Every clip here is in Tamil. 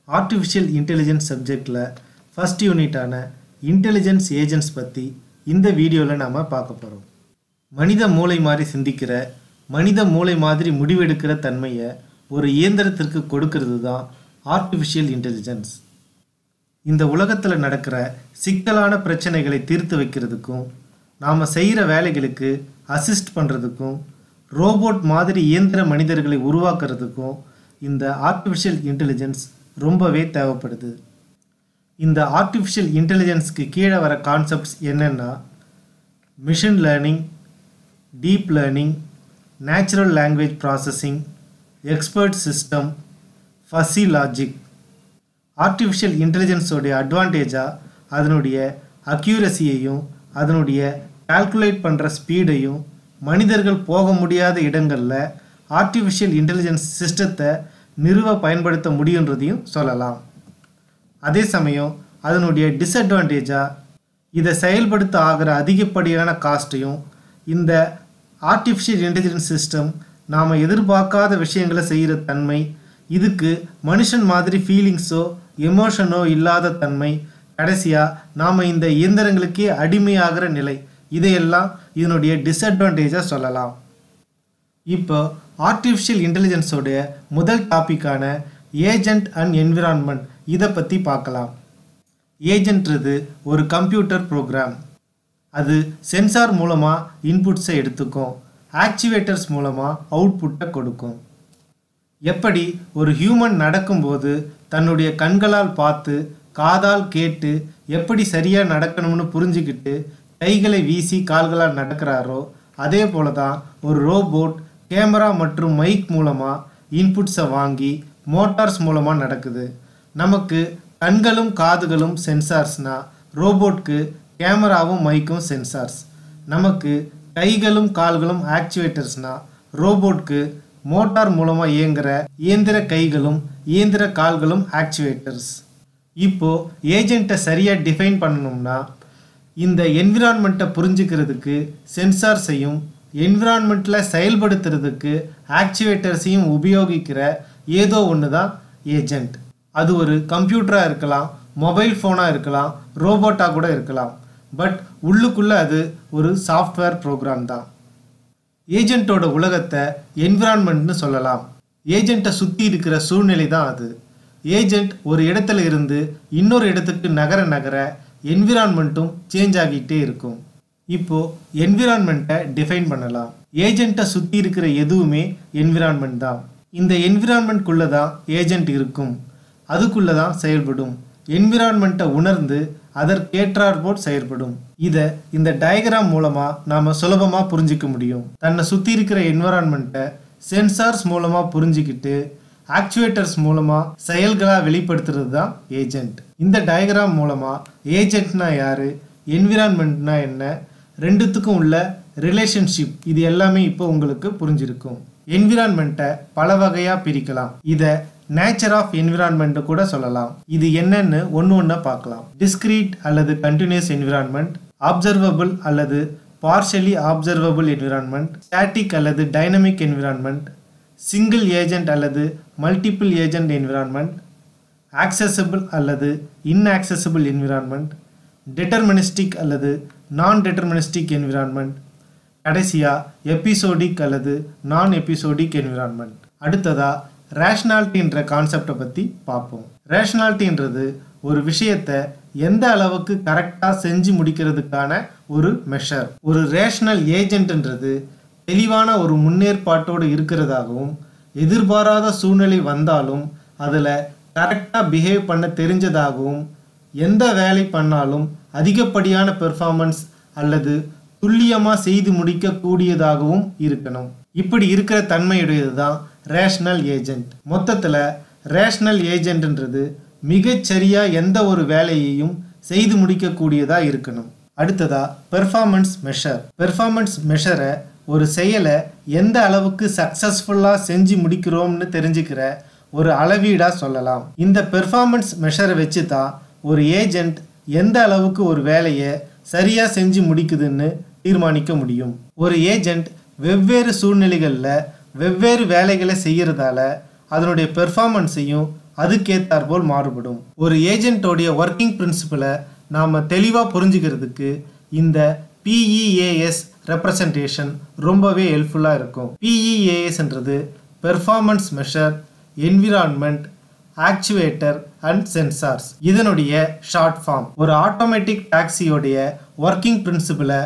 ஆர்டிஃபிஷியல் இன்டெலிஜென்ஸ் சப்ஜெக்டில் ஃபஸ்ட் யூனிட்டான இன்டெலிஜென்ஸ் ஏஜென்ட்ஸ் பற்றி இந்த வீடியோவில் நாம் பார்க்க போகிறோம். மனித மூளை மாதிரி சிந்திக்கிற, மனித மூளை மாதிரி முடிவெடுக்கிற தன்மையை ஒரு இயந்திரத்திற்கு கொடுக்கறது தான் ஆர்டிஃபிஷியல் இன்டெலிஜென்ஸ். இந்த உலகத்தில் நடக்கிற சிக்கலான பிரச்சனைகளை தீர்த்து வைக்கிறதுக்கும், நாம் செய்கிற வேலைகளுக்கு அசிஸ்ட் பண்ணுறதுக்கும், ரோபோட் மாதிரி இயந்திர மனிதர்களை உருவாக்குறதுக்கும் இந்த ஆர்டிஃபிஷியல் இன்டெலிஜென்ஸ் ரொம்பவே தேவைப்படுது. இந்த ஆர்டிஃபிஷியல் இன்டெலிஜென்ஸ்க்கு கீழே வர கான்செப்ட்ஸ் என்னென்னா machine learning, deep learning, natural language processing, expert system, fuzzy logic. Artificial இன்டெலிஜென்ஸோடைய அட்வான்டேஜாக அதனுடைய அக்யூரசியையும் அதனுடைய கால்குலேட் பண்ணுற ஸ்பீடையும் மனிதர்கள் போக முடியாத இடங்களில் ஆர்டிஃபிஷியல் இன்டெலிஜென்ஸ் சிஸ்டத்தை நிறுவ பயன்படுத்த முடியுன்றதையும் சொல்லலாம். அதே சமயம் அதனுடைய டிஸ்அட்வான்டேஜாக இதை செயல்படுத்த ஆகிற அதிகப்படியான காஸ்ட்டையும், இந்த ஆர்டிஃபிஷியல் இன்டெலிஜென்ஸ் சிஸ்டம் நாம் எதிர்பார்க்காத விஷயங்களை செய்கிற தன்மை, இதுக்கு மனுஷன் மாதிரி ஃபீலிங்ஸோ எமோஷனோ இல்லாத தன்மை, கடைசியாக நாம் இந்த இயந்திரங்களுக்கே அடிமையாகிற நிலை, இதையெல்லாம் இதனுடைய டிஸ்அட்வான்டேஜாக சொல்லலாம். இப்போ ஆர்டிஃபிஷியல் இன்டெலிஜென்ஸோடைய முதல் டாப்பிக்கான ஏஜெண்ட் அண்ட் என்விரான்மெண்ட், இதை பற்றி பார்க்கலாம். ஏஜென்ட்றது ஒரு கம்ப்யூட்டர் ப்ரோக்ராம். அது சென்சார் மூலமாக இன்புட்ஸை எடுத்துக்கும், ஆக்டிவேட்டர்ஸ் மூலமாக அவுட்புட்டை கொடுக்கும். எப்படி ஒரு ஹியூமன் நடக்கும்போது தன்னுடைய கண்களால் பார்த்து காதால் கேட்டு எப்படி சரியாக நடக்கணும்னு புரிஞ்சுக்கிட்டு கைகளை வீசி கால்களால் நடக்கிறாரோ, அதே போல தான் ஒரு ரோபோட் கேமரா மற்றும் மைக் மூலமாக இன்புட்ஸை வாங்கி மோட்டார்ஸ் மூலமாக நடக்குது. நமக்கு கண்களும் காதுகளும் சென்சார்ஸ்னால் ரோபோட்க்கு கேமராவும் மைக்கும் சென்சார்ஸ். நமக்கு கைகளும் கால்களும் ஆக்டிவேட்டர்ஸ்னால் ரோபோட்க்கு மோட்டார் மூலமாக இயங்குகிற இயந்திர கைகளும் இயந்திர கால்களும் ஆக்டிவேட்டர்ஸ். இப்போது ஏஜெண்ட்டை சரியாக டிஃபைன் பண்ணணும்னா இந்த என்விரான்மெண்ட்டை புரிஞ்சுக்கிறதுக்கு சென்சார்ஸையும் என்விரான்மெண்ட்டில் செயல்படுத்துறதுக்கு ஆக்டிவேட்டர்ஸையும் உபயோகிக்கிற ஏதோ ஒன்று தான் ஏஜெண்ட். அது ஒரு கம்ப்யூட்டராக இருக்கலாம், மொபைல் ஃபோனாக இருக்கலாம், ரோபோட்டாக கூட இருக்கலாம். பட் உள்ளுக்குள்ளே அது ஒரு சாஃப்ட்வேர் ப்ரோக்ராம் தான். ஏஜெண்ட்டோட உலகத்தை என்விரான்மெண்ட்னு சொல்லலாம். ஏஜெண்ட்டை சுற்றி இருக்கிற சூழ்நிலை தான் அது. ஏஜெண்ட் ஒரு இடத்துல இருந்து இன்னொரு இடத்துக்கு நகர நகர என்விரான்மெண்ட்டும் சேஞ்ச் ஆகிட்டே இருக்கும். இப்போது என்விரான்மெண்ட்டை டிஃபைன் பண்ணலாம். ஏஜெண்ட்டை சுற்றி இருக்கிற எதுவுமே என்விரான்மெண்ட் தான். இந்த என்விரான்மெண்ட்குள்ளே தான் ஏஜெண்ட் இருக்கும், அதுக்குள்ளே தான் செயல்படும். என்விரான்மெண்ட்டை உணர்ந்து அதற்கேற்றாற்போல் செயல்படும். இதை இந்த டயக்ராம் மூலமாக நாம் சுலபமாக புரிஞ்சிக்க முடியும். தன்னை சுற்றி இருக்கிற என்விரான்மெண்ட்டை சென்சார்ஸ் மூலமாக புரிஞ்சிக்கிட்டு ஆக்சுவேட்டர்ஸ் மூலமாக செயல்களாக வெளிப்படுத்துறது தான் ஏஜெண்ட். இந்த டயக்ராம் மூலமாக ஏஜெண்ட்னா யார், என்விரான்மெண்ட்னா என்ன, ரெண்டுத்துக்கும் உள்ள ரிலேஷன்ஷிப், இது எல்லாமே இப்போ உங்களுக்கு புரிஞ்சிருக்கும். என்விரான்மெண்ட்டை பல வகையாக பிரிக்கலாம். இதை நேச்சர் ஆஃப் என்விரான்மெண்ட் கூட சொல்லலாம். இது என்னன்னு ஒன்று ஒன்றா பார்க்கலாம். டிஸ்கிரீட் அல்லது கண்டினியூஸ் என்விரான்மெண்ட், அப்சர்வபிள் அல்லது பார்ஷலி அப்சர்வபிள் என்விரான்மெண்ட், ஸ்டாட்டிக் அல்லது டைனமிக் என்விரான்மெண்ட், சிங்கிள் ஏஜெண்ட் அல்லது மல்டிபிள் ஏஜெண்ட் என்விரான்மெண்ட், ஆக்சசிபிள் அல்லது இன்ஆக்சசிபிள் என்விரான்மெண்ட், டிட்டர்மினிஸ்டிக் அல்லது நான் டிட்டர்மினிஸ்டிக் என்விரான்மெண்ட், கடைசியாக எபிசோடிக் அல்லது நான் எபிசோடிக் என்விரான்மெண்ட். அடுத்ததாக ரேஷ்னாலிட்டின்ற கான்செப்டை பற்றி பார்ப்போம். ரேஷ்னாலிட்டின்றது ஒரு விஷயத்தை எந்த அளவுக்கு கரெக்டாக செஞ்சு முடிக்கிறதுக்கான ஒரு மெஷர். ஒரு ரேஷ்னல் ஏஜென்ட்ன்றது தெளிவான ஒரு முன்னேற்பாட்டோடு இருக்கிறதாகவும், எதிர்பாராத சூழ்நிலை வந்தாலும் அதில் கரெக்டாக பிஹேவ் பண்ண தெரிஞ்சதாகவும், எந்த வேலை பண்ணாலும் அதிகப்படியான பெர்ஃபார்மன்ஸ் அல்லது துல்லியமாக செய்து முடிக்கக்கூடியதாகவும் இருக்கணும். இப்படி இருக்கிற தன்மையுடையது தான் ரேஷ்னல் ஏஜெண்ட். மொத்தத்தில் ரேஷ்னல் ஏஜென்ட்ன்றது மிகச்சரியாக எந்த ஒரு வேலையையும் செய்து முடிக்கக்கூடியதாக இருக்கணும். அடுத்ததாக பெர்ஃபார்மன்ஸ் மெஷர். பெர்ஃபார்மன்ஸ் மெஷரை ஒரு செயலை எந்த அளவுக்கு சக்ஸஸ்ஃபுல்லாக செஞ்சு முடிக்கிறோம்னு தெரிஞ்சுக்கிற ஒரு அளவீடாக சொல்லலாம். இந்த பெர்ஃபார்மன்ஸ் மெஷரை வச்சு தான் ஒரு ஏஜெண்ட் எந்த அளவுக்கு ஒரு வேலையை சரியாக செஞ்சு முடிக்குதுன்னு தீர்மானிக்க முடியும். ஒரு ஏஜெண்ட் வெவ்வேறு சூழ்நிலைகளில் வெவ்வேறு வேலைகளை செய்கிறதால அதனுடைய பெர்ஃபார்மன்ஸையும் அதுக்கேற்றாற்போல் மாறுபடும். ஒரு ஏஜென்ட்டோடைய ஒர்க்கிங் பிரின்சிபலை நாம் தெளிவாக புரிஞ்சுக்கிறதுக்கு இந்த PEAS ரெப்ரசன்டேஷன் ரொம்பவே ஹெல்ப்ஃபுல்லாக இருக்கும். PEASன்றது performance measure, environment, actuator and sensors. இதனுடைய ஷார்ட் ஃபார்ம். ஒரு ஆட்டோமேட்டிக் டாக்ஸியோடைய ஒர்க்கிங் பிரின்சிபலை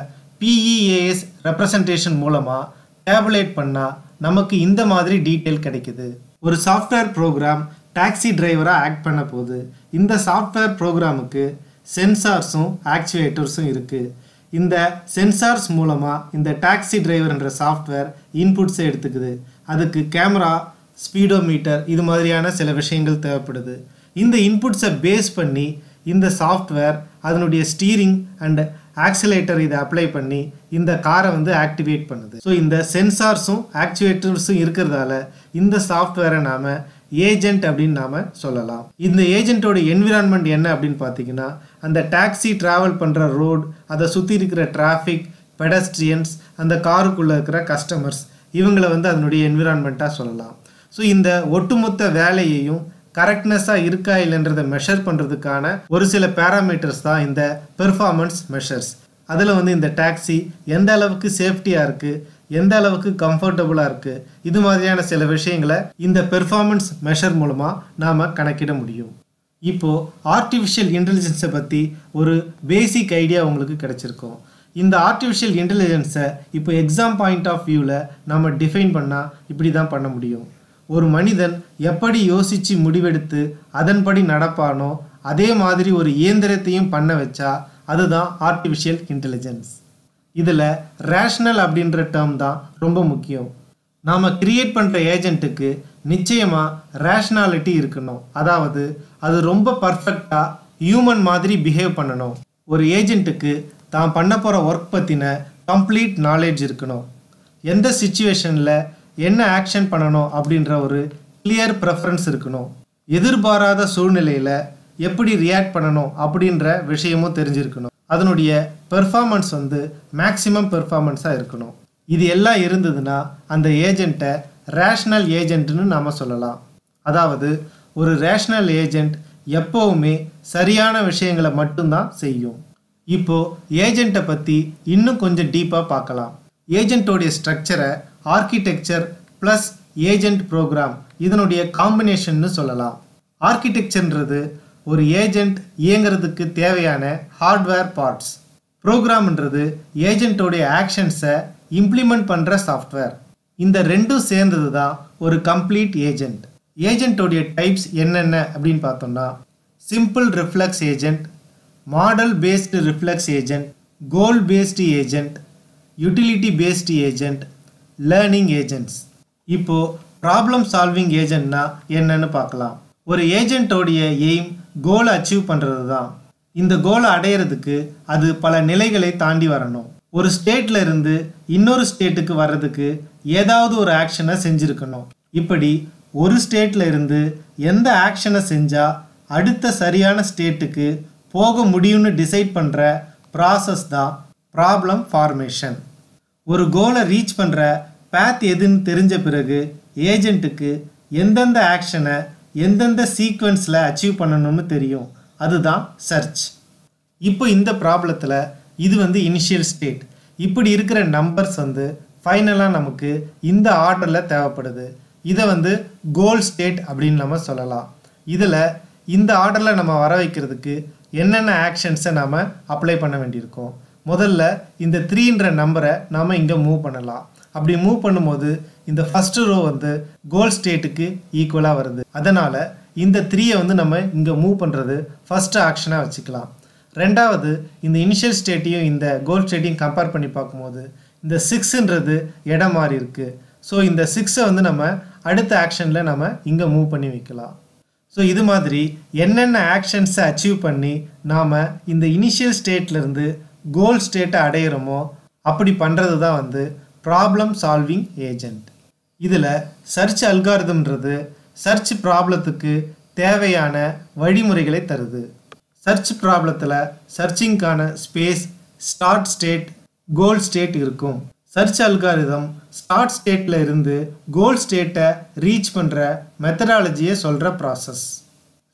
PEAS ரெப்ரசன்டேஷன் மூலமாக டேபுலேட் பண்ணால் நமக்கு இந்த மாதிரி டீட்டெயில் கிடைக்குது. ஒரு சாஃப்ட்வேர் ப்ரோக்ராம் டாக்ஸி டிரைவராக ஆக்ட் பண்ண போகுது. இந்த சாஃப்ட்வேர் ப்ரோக்ராமுக்கு சென்சார்ஸும் ஆக்சுவேட்டர்ஸும் இருக்குது. இந்த சென்சார்ஸ் மூலமாக இந்த டாக்ஸி டிரைவர்ன்ற சாஃப்ட்வேர் இன்புட்ஸை எடுத்துக்குது. அதுக்கு கேமரா, ஸ்பீடோமீட்டர் இது மாதிரியான சில விஷயங்கள் தேவைப்படுது. இந்த இன்புட்ஸை பேஸ் பண்ணி இந்த சாஃப்ட்வேர் அதனுடைய ஸ்டீரிங் அண்ட் ஆக்சிலேட்டர் இதை அப்ளை பண்ணி இந்த காரை ஆக்டிவேட் பண்ணுது. ஸோ இந்த சென்சார்ஸும் ஆக்சுவேட்டர்ஸும் இருக்கிறதால இந்த சாஃப்ட்வேரை நாம் ஏஜென்ட் அப்படின்னு நாம் சொல்லலாம். இந்த ஏஜென்ட்டோட என்விரான்மெண்ட் என்ன அப்படின்னு பார்த்தீங்கன்னா, அந்த டாக்ஸி ட்ராவல் பண்ணுற ரோடு, அதை சுற்றி இருக்கிற டிராஃபிக், பெடஸ்ட்ரியன்ஸ், அந்த காருக்குள்ளே இருக்கிற கஸ்டமர்ஸ், இவங்களை அதனுடைய என்விரான்மெண்ட்டாக சொல்லலாம். ஸோ இந்த ஒட்டுமொத்த வேலையையும் கரெக்ட்னஸாக இருக்கா இல்லைன்றதை மெஷர் பண்ணுறதுக்கான ஒரு சில பேராமீட்டர்ஸ் தான் இந்த பெர்ஃபார்மன்ஸ் மெஷர்ஸ். அதில் இந்த டாக்ஸி எந்த அளவுக்கு சேஃப்டியாக இருக்குது, எந்த அளவுக்கு கம்ஃபர்டபுளாக இருக்குது, இது மாதிரியான சில விஷயங்களை இந்த பெர்ஃபார்மன்ஸ் மெஷர் மூலமாக நாம் கணக்கிட முடியும். இப்போது ஆர்டிஃபிஷியல் இன்டெலிஜென்ஸை பற்றி ஒரு பேசிக் ஐடியா உங்களுக்கு கிடைச்சிருக்கும். இந்த ஆர்டிஃபிஷியல் இன்டெலிஜென்ஸை இப்போ எக்ஸாம் பாயிண்ட் ஆஃப் வியூவில் நம்ம டிஃபைன் பண்ணால் இப்படி தான் பண்ண முடியும். ஒரு மனிதன் எப்படி யோசித்து முடிவெடுத்து அதன்படி நடப்பானோ அதே மாதிரி ஒரு இயந்திரத்தையும் பண்ண வச்சா அதுதான் ஆர்டிஃபிஷியல் இன்டெலிஜென்ஸ். இதில் ரேஷ்னல் அப்படின்ற டேர்ம் தான் ரொம்ப முக்கியம். நாம் கிரியேட் பண்ணுற ஏஜென்ட்டுக்கு நிச்சயமாக ரேஷ்னாலிட்டி இருக்கணும். அதாவது அது ரொம்ப பர்ஃபெக்டாக ஹியூமன் மாதிரி பிஹேவ் பண்ணணும். ஒரு ஏஜென்ட்டுக்கு தான் பண்ண போகிற ஒர்க் பற்றின கம்ப்ளீட் நாலேஜ் இருக்கணும். எந்த சிச்சுவேஷனில் என்ன ஆக்ஷன் பண்ணணும் அப்படின்ற ஒரு கிளியர் ப்ரெஃபரன்ஸ் இருக்கணும். எதிர்பாராத சூழ்நிலையில் எப்படி ரியாக்ட் பண்ணணும் அப்படின்ற விஷயமும் தெரிஞ்சிருக்கணும். அதனுடைய பெர்ஃபார்மன்ஸ் மேக்ஸிமம் பெர்ஃபார்மன்ஸாக இருக்கணும். இது எல்லாம் இருந்ததுன்னா அந்த ஏஜென்ட்டை ரேஷ்னல் ஏஜென்ட்னு நாம் சொல்லலாம். அதாவது ஒரு ரேஷ்னல் ஏஜென்ட் எப்போவுமே சரியான விஷயங்களை மட்டும்தான் செய்யும். இப்போது ஏஜென்ட்டை பற்றி இன்னும் கொஞ்சம் டீப்பாக பார்க்கலாம். ஏஜென்ட்டோடைய ஸ்ட்ரக்சரை ஆர்கிடெக்சர் ப்ளஸ் ஏஜென்ட் ப்ரோக்ராம் இதனுடைய காம்பினேஷன்னு சொல்லலாம். ஆர்கிடெக்சர்ன்றது ஒரு ஏஜென்ட் இயங்கிறதுக்கு தேவையான ஹார்ட்வேர் பார்ட்ஸ். ப்ரோக்ராம்ன்றது ஏஜென்ட்டோடைய ஆக்ஷன்ஸை இம்ப்ளிமெண்ட் பண்ணுற சாஃப்ட்வேர். இந்த ரெண்டும் சேர்ந்தது தான் ஒரு கம்ப்ளீட் ஏஜென்ட். ஏஜென்ட்டோடைய டைப்ஸ் என்னென்ன அப்படின்னு பார்த்தோம்னா, simple reflex agent, model based reflex agent, goal based agent, utility based agent, learning agents. இப்போது ப்ராப்ளம் சால்விங் ஏஜென்ட்னா என்னன்னு பார்க்கலாம். ஒரு ஏஜென்ட்டோடைய எய்ம் கோலை அச்சீவ் பண்ணுறது தான். இந்த கோலை அடையிறதுக்கு அது பல நிலைகளை தாண்டி வரணும். ஒரு ஸ்டேட்டில் இருந்து இன்னொரு ஸ்டேட்டுக்கு வர்றதுக்கு ஏதாவது ஒரு ஆக்ஷனை செஞ்சுருக்கணும். இப்படி ஒரு ஸ்டேட்டில் இருந்து எந்த ஆக்ஷனை செஞ்சால் அடுத்த சரியான ஸ்டேட்டுக்கு போக முடியும்னு டிசைட் பண்ணுற ப்ராசஸ் தான் ப்ராப்ளம் ஃபார்மேஷன். ஒரு கோலை ரீச் பண்ணுற பேத் எதுன்னு தெரிஞ்ச பிறகு ஏஜென்ட்டுக்கு எந்தெந்த ஆக்ஷனை எந்தெந்த சீக்வன்ஸில் அச்சீவ் பண்ணணும்னு தெரியும். அதுதான் சர்ச். இப்போ இந்த ப்ராப்ளத்தில் இது இனிஷியல் ஸ்டேட். இப்படி இருக்கிற நம்பர்ஸ் ஃபைனலாக நமக்கு இந்த ஆர்டரில் தேவைப்படுது. இதை கோல் ஸ்டேட் அப்படின்னு நம்ம சொல்லலாம். இதில் இந்த ஆர்டரில் நம்ம வர வைக்கிறதுக்கு என்னென்ன ஆக்ஷன்ஸை நாம் அப்ளை பண்ண வேண்டியிருக்கோம். முதல்ல இந்த 3ன்ற நம்பரை நாம் இங்கே மூவ் பண்ணலாம். அப்படி மூவ் பண்ணும்போது இந்த ஃபஸ்ட்டு ரோ கோல் ஸ்டேட்டுக்கு ஈக்குவலாக வருது. அதனால் இந்த 3யை நம்ம இங்கே மூவ் பண்ணுறது ஃபஸ்ட்டு ஆக்ஷனாக வச்சுக்கலாம். ரெண்டாவது, இந்த இனிஷியல் ஸ்டேட்டையும் இந்த கோல் ஸ்டேட்டையும் கம்பேர் பண்ணி பார்க்கும்போது இந்த 6ன்றது இடம் மாறி இருக்குது. ஸோ இந்த 6ஐ நம்ம அடுத்த ஆக்ஷனில் நம்ம இங்கே மூவ் பண்ணி வைக்கலாம். ஸோ இது மாதிரி என்னென்ன ஆக்ஷன்ஸை அச்சீவ் பண்ணி நாம் இந்த இனிஷியல் ஸ்டேட்லேருந்து கோல் ஸ்டேட்டை அடையிறோமோ அப்படி பண்ணுறது தான் ப்ராப்ளம் சால்விங் ஏஜென்ட். இதில் சர்ச் அல்காரிதம்ன்றது சர்ச் ப்ராப்ளத்துக்கு தேவையான வழிமுறைகளை தருது. சர்ச் ப்ராப்ளத்தில் சர்ச்சிங்கான space, start state, goal state இருக்கும். சர்ச் அல்காரிதம் ஸ்டார்ட் ஸ்டேட்டில் இருந்து கோல் ஸ்டேட்டை ரீச் பண்ணுற மெத்தடாலஜியை சொல்கிற ப்ராசஸ்.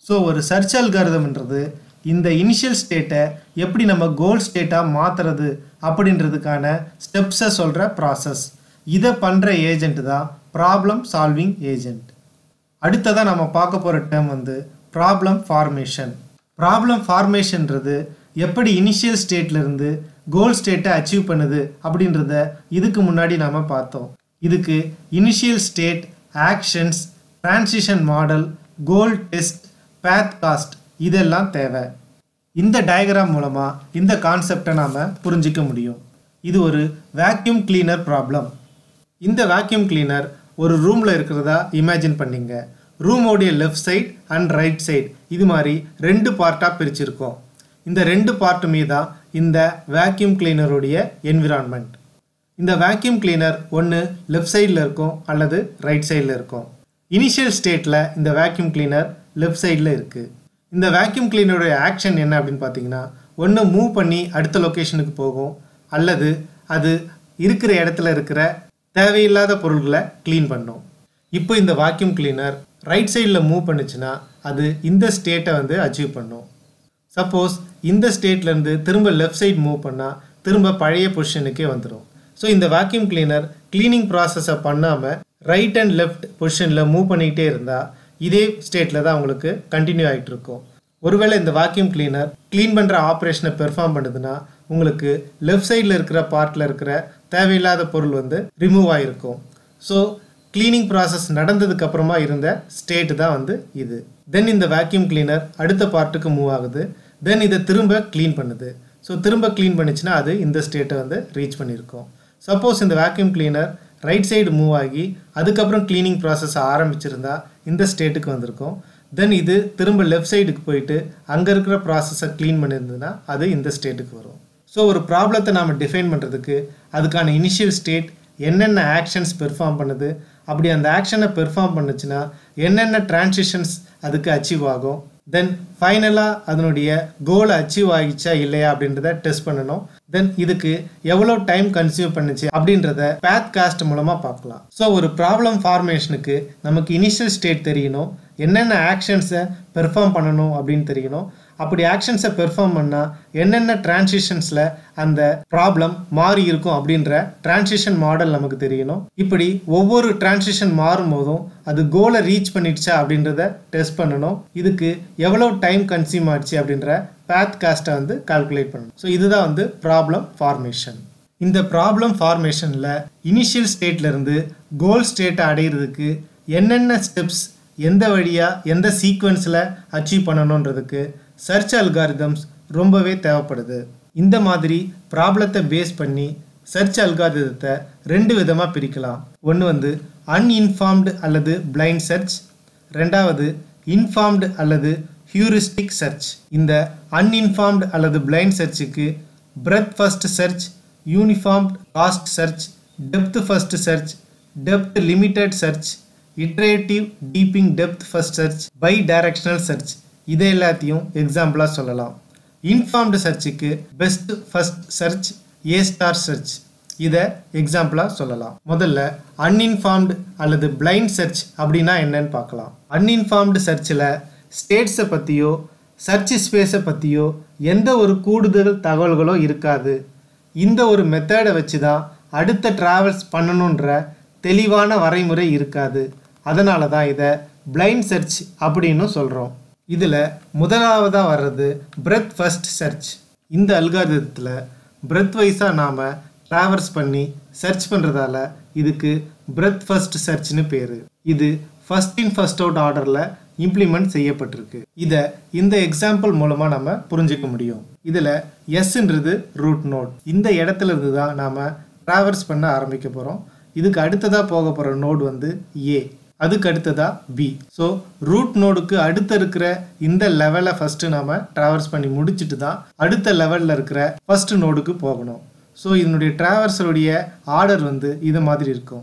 ஸோ ஒரு சர்ச் அல்காரிதம்ன்றது இந்த இனிஷியல் ஸ்டேட்டை எப்படி நம்ம கோல் ஸ்டேட்டாக மாற்றுறது அப்படின்றதுக்கான ஸ்டெப்ஸை சொல்கிற ப்ராசஸ். இதை பண்ணுற ஏஜென்ட் தான் ப்ராப்ளம் சால்விங் ஏஜென்ட். அடுத்ததாக நம்ம பார்க்க போகிற டேர்ம் வந்து ப்ராப்ளம் ஃபார்மேஷன். ப்ராப்ளம் ஃபார்மேஷன்றது எப்படி இனிஷியல் ஸ்டேட்லேருந்து கோல் ஸ்டேட்டை அச்சீவ் பண்ணுது அப்படின்றத இதுக்கு முன்னாடி நாம் பார்த்தோம். இதுக்கு initial state, actions, transition model, goal test, path cost இதெல்லாம் தேவை. இந்த டயக்ராம் மூலமாக இந்த கான்செப்டை நாம் புரிஞ்சிக்க முடியும். இது ஒரு வேக்யூம் கிளீனர் ப்ராப்ளம். இந்த வேக்யூம் கிளீனர் ஒரு ரூமில் இருக்கிறதா இமேஜின் பண்ணிங்க. ரூமோடைய left side and right side இது மாதிரி 2 பார்ட்டாக பிரிச்சிருக்கோம். இந்த 2 பார்ட்டுமே தான் இந்த வேக்யூம் கிளீனருடைய என்விரான்மெண்ட். இந்த வேக்யூம் கிளீனர் ஒன்று லெஃப்ட் சைடில் இருக்கும் அல்லது ரைட் சைடில் இருக்கும். இனிஷியல் ஸ்டேட்டில் இந்த வேக்யூம் கிளீனர் லெஃப்ட் சைடில் இருக்குது. இந்த வேக்யூம் கிளீனருடைய ஆக்ஷன் என்ன அப்படின்னு பார்த்தீங்கன்னா, ஒன்று மூவ் பண்ணி அடுத்த லொக்கேஷனுக்கு போகும் அல்லது அது இருக்கிற இடத்துல இருக்கிற தேவையில்லாத பொருள்களை க்ளீன் பண்ணும். இப்போ இந்த வேக்யூம் கிளீனர் ரைட் சைடில் மூவ் பண்ணுச்சுன்னா அது இந்த ஸ்டேட்டை வந்து அச்சீவ் பண்ணும். சப்போஸ் இந்த ஸ்டேட்லேருந்து திரும்ப லெஃப்ட் சைட் மூவ் பண்ணால் திரும்ப பழைய பொசிஷனுக்கே வந்துடும். ஸோ இந்த வேக்யூம் கிளீனர் க்ளீனிங் ப்ராசஸை பண்ணாமல் ரைட் அண்ட் லெஃப்ட் பொசிஷனில் மூவ் பண்ணிக்கிட்டே இருந்தால் இதே ஸ்டேட்டில் தான் உங்களுக்கு கண்டினியூ ஆகிட்டு இருக்கும். ஒருவேளை இந்த வேக்யூம் கிளீனர் க்ளீன் பண்ணுற ஆப்ரேஷனை பெர்ஃபார்ம் பண்ணுதுன்னா உங்களுக்கு லெஃப்ட் சைடில் இருக்கிற பார்ட்டில் இருக்கிற தேவையில்லாத பொருள் வந்து ரிமூவ் ஆகிருக்கும். ஸோ க்ளீனிங் ப்ராசஸ் நடந்ததுக்கு அப்புறமா இருந்த ஸ்டேட்டு தான் வந்து இது. தென் இந்த வேக்யூம் கிளீனர் அடுத்த பார்ட்டுக்கு மூவ் ஆகுது. தென் இதை திரும்ப க்ளீன் பண்ணுது. ஸோ திரும்ப க்ளீன் பண்ணிச்சுன்னா அது இந்த ஸ்டேட்டை வந்து ரீச் பண்ணியிருக்கோம். சப்போஸ் இந்த vacuum cleaner right side move ஆகி அதுக்கப்புறம் க்ளீனிங் ப்ராசஸ் ஆரம்பிச்சிருந்தா இந்த ஸ்டேட்டுக்கு வந்திருக்கும். தென் இது திரும்ப லெஃப்ட் சைடுக்கு போயிட்டு அங்கே இருக்கிற ப்ராசஸை க்ளீன் பண்ணியிருந்ததுன்னா அது இந்த ஸ்டேட்டுக்கு வரும். ஸோ ஒரு ப்ராப்ளத்தை நாம் டிஃபைன் பண்ணுறதுக்கு அதுக்கான இனிஷியல் ஸ்டேட் என்னென்ன ஆக்ஷன்ஸ் பெர்ஃபார்ம் பண்ணுது, அப்படி அந்த ஆக்ஷனை பெர்ஃபார்ம் பண்ணுச்சுன்னா என்னென்ன டிரான்சிஷன்ஸ் அதுக்கு அச்சீவ் ஆகும், தென் ஃபைனலாக அதனுடைய கோலை அச்சீவ் ஆகிச்சா இல்லையா அப்படின்றத டெஸ்ட் பண்ணணும். தென் இதுக்கு எவ்வளோ டைம் கன்சியூம் பண்ணுச்சு அப்படின்றத பேத் காஸ்ட் மூலமாக பார்க்கலாம். ஸோ ஒரு ப்ராப்ளம் ஃபார்மேஷனுக்கு நமக்கு இனிஷியல் ஸ்டேட் தெரியணும், என்னென்ன ஆக்ஷன்ஸை பெர்ஃபார்ம் பண்ணணும் அப்படின்னு தெரியணும். அப்படி ஆக்ஷன்ஸை பெர்ஃபார்ம் பண்ணால் என்னென்ன டிரான்சிஷன்ஸில் அந்த ப்ராப்ளம் மாறி இருக்கும் அப்படின்ற டிரான்சிஷன் மாடல் நமக்கு தெரியணும். இப்படி ஒவ்வொரு டிரான்சிஷன் மாறும் போதும் அது கோலை ரீச் பண்ணிடுச்சா அப்படின்றத டெஸ்ட் பண்ணணும். இதுக்கு எவ்வளோ டைம் கன்சியூம் ஆச்சு அப்படின்ற பேத் காஸ்ட்டை வந்து கால்குலேட் பண்ணணும். ஸோ இதுதான் வந்து ப்ராப்ளம் ஃபார்மேஷன். இந்த ப்ராப்ளம் ஃபார்மேஷனில் இனிஷியல் ஸ்டேட்லேருந்து கோல் ஸ்டேட்டை அடையிறதுக்கு என்னென்ன ஸ்டெப்ஸ், எந்த வழியாக எந்த சீக்வன்ஸில் அச்சீவ் பண்ணணுன்றதுக்கு சர்ச் அல்காரிதம்ஸ் ரொம்பவே தேவைப்படுது. இந்த மாதிரி ப்ராப்ளத்தை பேஸ் பண்ணி சர்ச் அல்காரிதத்தை 2 விதமாக பிரிக்கலாம். ஒன்று வந்து அன்இன்ஃபார்ம்டு அல்லது பிளைண்ட் சர்ச், ரெண்டாவது இன்ஃபார்ம்டு அல்லது ஹியூரிஸ்டிக் சர்ச். இந்த அன்இன்ஃபார்ம்டு அல்லது பிளைண்ட் சர்ச்சுக்கு breadth first search, uniform cost search, depth first search, depth limited search, iterative deeping depth first search, bidirectional search இதை எல்லாத்தையும் எக்ஸாம்பிளாக சொல்லலாம். இன்ஃபார்ம்டு சர்ச்சுக்கு best first search, A star search இதை எக்ஸாம்பிளாக சொல்லலாம். முதல்ல அன்இன்ஃபார்ம்டு அல்லது பிளைண்ட் சர்ச் அப்படின்னா என்னன்னு பார்க்கலாம். அன்இன்ஃபார்ம்டு சர்ச்சில் ஸ்டேட்ஸை பற்றியோ சர்ச் ஸ்பேஸை பற்றியோ எந்த ஒரு கூடுதல் தகவல்களோ இருக்காது. இந்த ஒரு மெத்தடை வச்சு தான் அடுத்த ட்ராவல்ஸ் பண்ணணுன்ற தெளிவான வரைமுறை இருக்காது. அதனால தான் இதை பிளைண்ட் சர்ச் அப்படின்னு சொல்கிறோம். இதில் முதலாவதாக வர்றது பிரெத் ஃபர்ஸ்ட் சர்ச். இந்த அல்காரிதத்தில் பிரெத் வைஸாக நாம் ட்ராவர்ஸ் பண்ணி சர்ச் பண்ணுறதால இதுக்கு பிரெத் ஃபர்ஸ்ட் சர்ச்னு பேர். இது ஃபர்ஸ்ட் இன் ஃபர்ஸ்ட் அவுட் ஆர்டரில் இம்ப்ளிமெண்ட் செய்யப்பட்டிருக்கு. இதை இந்த எக்ஸாம்பிள் மூலமாக நம்ம புரிஞ்சிக்க முடியும். இதில் எஸ்ன்றது ரூட் நோட். இந்த இடத்துல இருந்து தான் நாம் ட்ராவர்ஸ் பண்ண ஆரம்பிக்க போகிறோம். இதுக்கு அடுத்ததாக போக போகிற நோடு வந்து ஏ, அதுக்கு அடுத்ததாக பி. ஸோ ரூட் நோடுக்கு அடுத்த இருக்கிற இந்த லெவலை ஃபஸ்ட்டு நாம் ட்ராவர்ஸ் பண்ணி முடிச்சுட்டு தான் அடுத்த லெவலில் இருக்கிற ஃபஸ்ட்டு நோடுக்கு போகணும். ஸோ இதனுடைய ட்ராவர்ஸருடைய ஆர்டர் வந்து இது மாதிரி இருக்கும்,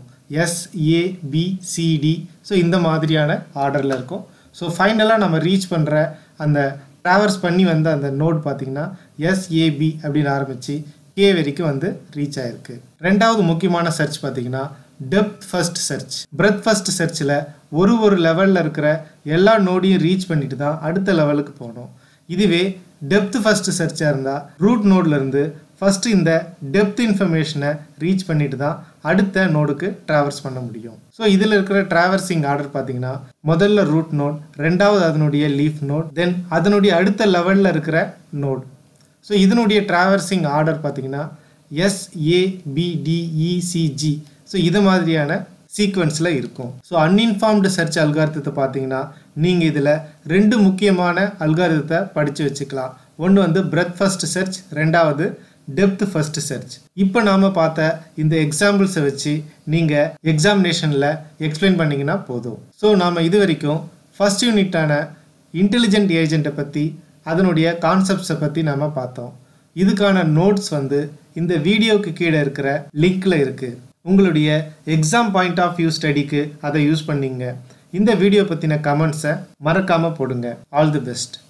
SABCD. ஸோ இந்த மாதிரியான ஆர்டரில் இருக்கும். ஸோ ஃபைனலாக நம்ம ரீச் பண்ணுற அந்த ட்ராவர்ஸ் பண்ணி வந்த அந்த நோட் பார்த்திங்கன்னா SAB அப்படின்னு ஆரம்பித்து K வரைக்கும் வந்து ரீச் ஆகிருக்கு. ரெண்டாவது முக்கியமான சர்ச் பார்த்திங்கன்னா depth first search. Breadth first சர்ச்சில் ஒரு லெவலில் இருக்கிற எல்லா நோடையும் ரீச் பண்ணிட்டு தான் அடுத்த லெவலுக்கு போகணும். இதுவே டெப்த் ஃபர்ஸ்ட் சர்ச்சாக இருந்தால் ரூட் நோட்லேருந்து ஃபஸ்ட்டு இந்த டெப்த் இன்ஃபர்மேஷனை ரீச் பண்ணிட்டு தான் அடுத்த நோடுக்கு ட்ராவர்ஸ் பண்ண முடியும். ஸோ இதில் இருக்கிற ட்ராவர்சிங் ஆர்டர் பார்த்தீங்கன்னா முதல்ல ரூட் நோட், ரெண்டாவது அதனுடைய லீஃப் நோட், தென் அதனுடைய அடுத்த லெவலில் இருக்கிற நோட். ஸோ இதனுடைய ட்ராவர்சிங் ஆர்டர் பார்த்தீங்கன்னா SABDECG. ஸோ இது மாதிரியான சீக்வன்ஸில் இருக்கும். ஸோ அன்இன்ஃபார்ம்டு சர்ச் அல்காரிதத்தை பார்த்தீங்கன்னா நீங்கள் இதில் 2 முக்கியமான அல்காரிதத்தை படித்து வச்சுக்கலாம். ஒன்று வந்து பிரெத் ஃபர்ஸ்ட் சர்ச், ரெண்டாவது டெப்த் ஃபர்ஸ்ட் சர்ச். இப்போ நாம் பார்த்த இந்த எக்ஸாம்பிள்ஸை வச்சு நீங்கள் எக்ஸாமினேஷனில் எக்ஸ்பிளைன் பண்ணிங்கன்னா போதும். ஸோ நாம் இது வரைக்கும் ஃபர்ஸ்ட் யூனிட்டான இன்டெலிஜென்ட் ஏஜென்ட்டை பற்றி அதனுடைய கான்செப்ட்ஸை பற்றி நாம் பார்த்தோம். இதுக்கான நோட்ஸ் வந்து இந்த வீடியோவுக்கு கீழே இருக்கிற லிங்க்கில் இருக்குது. உங்களுடைய எக்ஸாம் பாயிண்ட் ஆஃப் வியூ ஸ்டடிக்கு அதை யூஸ் பண்ணிங்க. இந்த வீடியோ பற்றின கமெண்ட்ஸை மறக்காமல் போடுங்க. All the best.